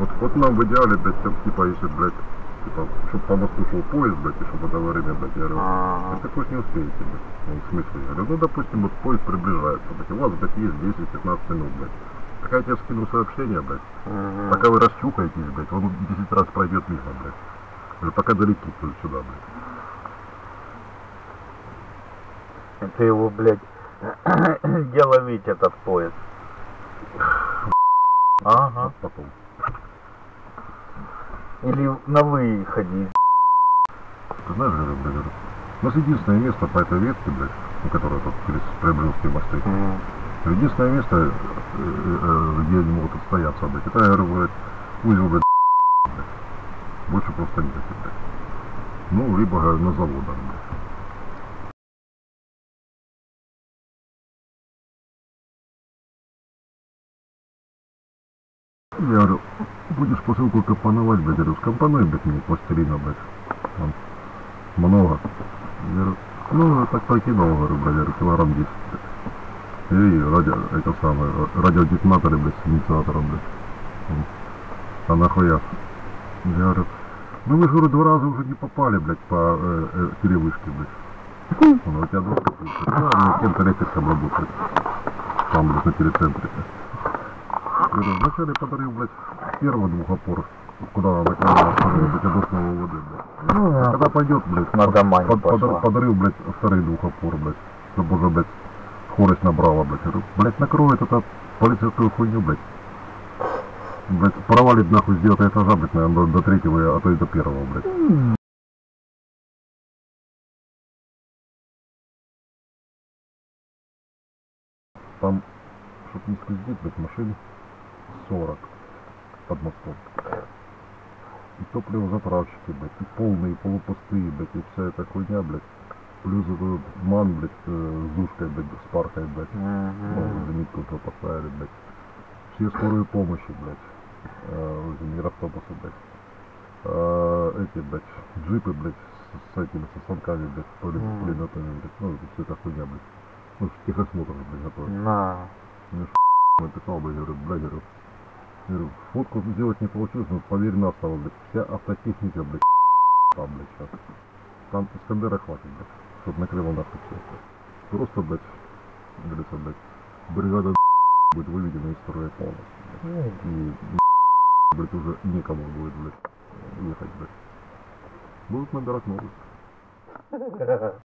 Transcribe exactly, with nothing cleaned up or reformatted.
Вот, вот нам в идеале, блядь, там, типа, если, блядь, типа, чтобы по мосту шел поезд, блядь, и чтобы это время, блядь, я говорю, Ага. это пусть не успеете, блядь. Ну, в смысле, я говорю, ну, допустим, вот поезд приближается, блядь, у вас, блядь, есть десять-пятнадцать минут, блядь. Так я тебе скину сообщение, блядь, Угу. пока вы расчухаетесь, блядь, он десять раз пройдет мимо, блядь. Говорю, пока долетит тут сюда, блядь. Ты его, блядь, где ловить этот поезд? Ага. Вот потом. Или на выходе. Ты знаешь, говорю, блядь, говорю, у нас единственное место по этой ветке, блядь, у которой тут через Приобрелские мосты, Mm. единственное место, э, э, где они могут отстояться, блядь, это, я говорю, блядь, узел, блядь, блядь. Больше просто нет, блядь. Ну, либо, говорю, на заводах, блядь. Я говорю, будешь посылку компоновать, блядь, говорю, скомпонуй, блядь, мне пластилина, блядь, там, много. Я говорю, ну, я так покинул, говорю, блядь, говорю, килограмм десять, блядь. И радио, это самое, радиодетонаторы, блядь, с инициатором, блядь. А нахуя? Я говорю, ну вы же, говорю, два раза уже не попали, блядь, по э, э, перевышке, блядь. Он, у тебя доска, блядь, да, мне кем-то электриком работает. Там, блядь, на телецентре. Я говорю, вначале подарил, блядь, первый двухопор, куда она накладывала, блядь, а доска воды, блядь. Ну, А когда пойдет, блядь, на дома не под, под, пошла. подарил, блядь, второй двухопор, блядь, чтобы уже, блядь, скорость набрала, блядь. Я говорю, блядь, накроет это полицейскую хуйню, блядь. Блядь, провалит нахуй с девятого этажа, блядь, наверное, до, до третьего, а то и до первого, блядь. Там, чтоб не скользить, блядь, машин сорок под мостом. И топливозаправщики, блядь, и полные, и полупустые, блядь, и вся эта хуйня, блядь. Плюс этот ман, блядь, э, с душкой, блядь, с паркой, блядь. Угу. Ну, лимитку уже поставили, блядь. Все скорые помощи, блядь. Э, микроавтобусы, блядь. Э, эти, блядь, джипы, блядь, с, с этими, со станками, блядь, с Мгм. пулеметами, блядь. Ну, это все эта хуйня, блядь. Ну, техосмотр, блядь, готовят. На. Мне ж написал, блядь, говорю, блядь, говорю, говорю, фотку сделать не получилось, но поверь на слово, блядь, вся автотехника, блядь, там, блядь, сейчас. Там Искандера хватит, блядь, чтоб накрыло нахуй все. Просто, блядь, говорится, блядь, бригада будет выведена из строя полностью, блядь. И, блядь, уже некому будет, блядь, ехать, блядь. Будут набирать новых.